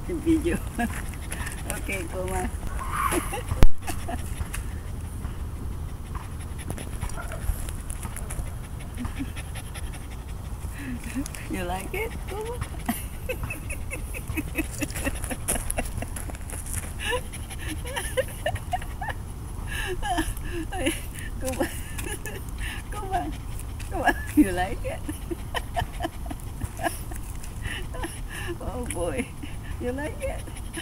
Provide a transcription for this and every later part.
Yung video. Okay, Kuma. You like it, Kuma? Kuma. Kuma. Kuma. You like it? Oh boy. You like it?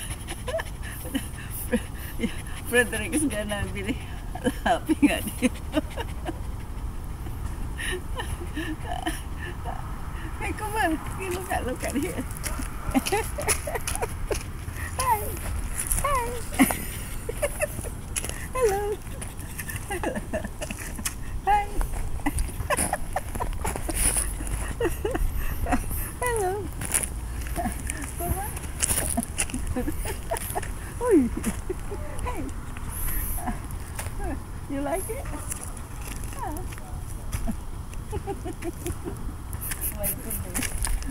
Frederick is gonna be laughing at you. Hey, come on. You look at here. Hi. Hi. Hello. Hi. Hello. Come on. Oi. Hey. You like it? Ah. My goodness.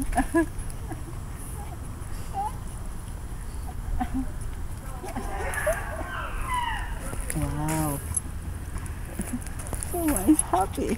Wow. Kuma is happy.